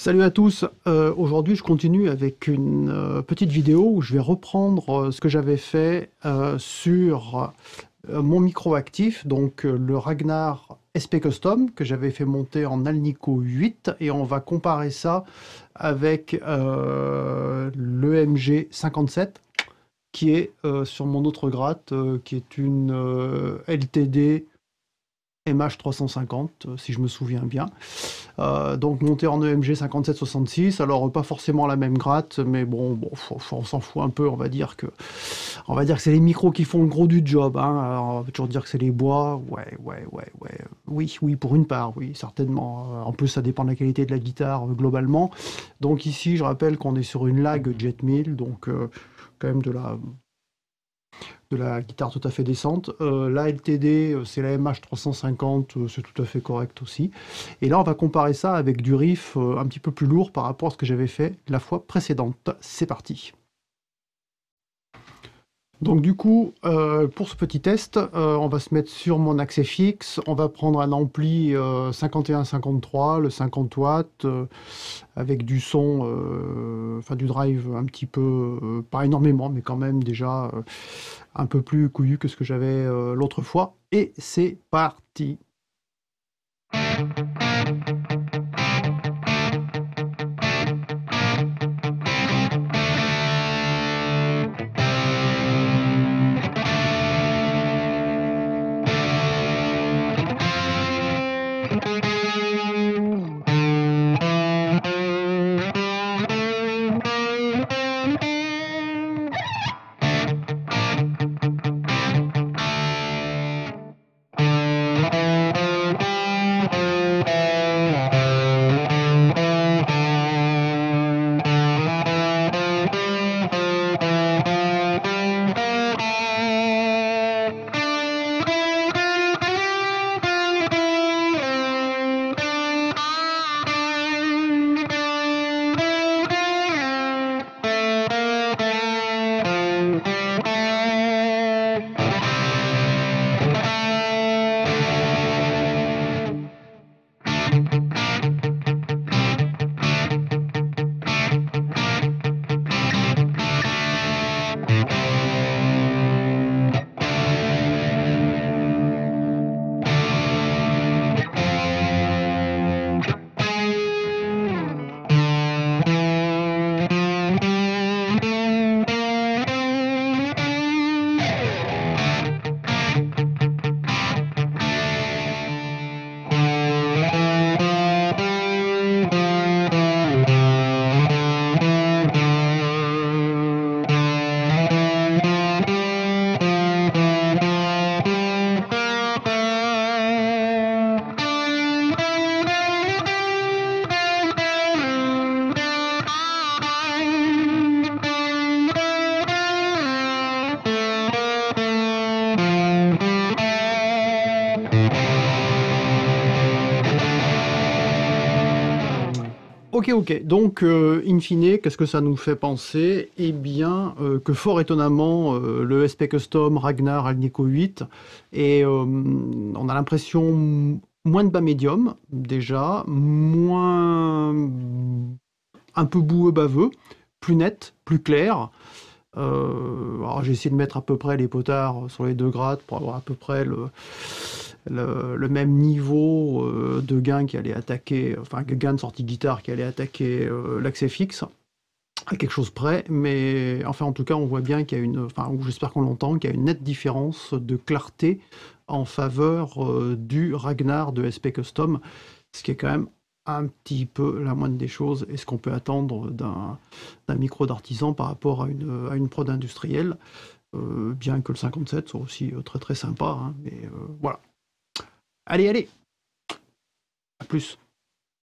Salut à tous, aujourd'hui je continue avec une petite vidéo où je vais reprendre ce que j'avais fait sur mon micro actif, donc le Ragnar SP Custom que j'avais fait monter en Alnico 8 et on va comparer ça avec l'EMG 57 qui est sur mon autre gratte qui est une LTD MH350 si je me souviens bien. Donc monté en EMG 5766, alors pas forcément la même gratte, mais bon, on s'en fout un peu, on va dire que c'est les micros qui font le gros du job, hein. Alors, on va toujours dire que c'est les bois, oui, pour une part, oui, certainement. En plus, ça dépend de la qualité de la guitare globalement. Donc ici, je rappelle qu'on est sur une lag Jet 1000, donc quand même de la guitare tout à fait décente. La LTD, c'est la MH350, c'est tout à fait correct aussi. Et là, on va comparer ça avec du riff un petit peu plus lourd par rapport à ce que j'avais fait la fois précédente. C'est parti. Donc du coup, pour ce petit test, on va se mettre sur mon accès fixe, on va prendre un ampli 51-53, le 50 watts, avec du son, enfin du drive un petit peu, pas énormément, mais quand même déjà un peu plus couillu que ce que j'avais l'autre fois. Et c'est parti. Ok. Donc, in fine, qu'est-ce que ça nous fait penser? Eh bien, que fort étonnamment, le SP Custom Ragnar Alnico 8, et on a l'impression moins de bas médium, déjà, moins un peu boueux baveux, plus net, plus clair. Alors j'ai essayé de mettre à peu près les potards sur les deux grattes pour avoir à peu près le même niveau de gain qui allait attaquer, enfin gain de sortie guitare qui allait attaquer l'accès fixe à quelque chose près, mais enfin en tout cas on voit bien qu'il y a une, enfin ou j'espère qu'on l'entend, qu'il y a une nette différence de clarté en faveur du Ragnar de SP Custom, ce qui est quand même un petit peu la moindre des choses et ce qu'on peut attendre d'un micro d'artisan par rapport à une prod industrielle, bien que le 57 soit aussi très sympa, hein, mais voilà. Allez, à plus.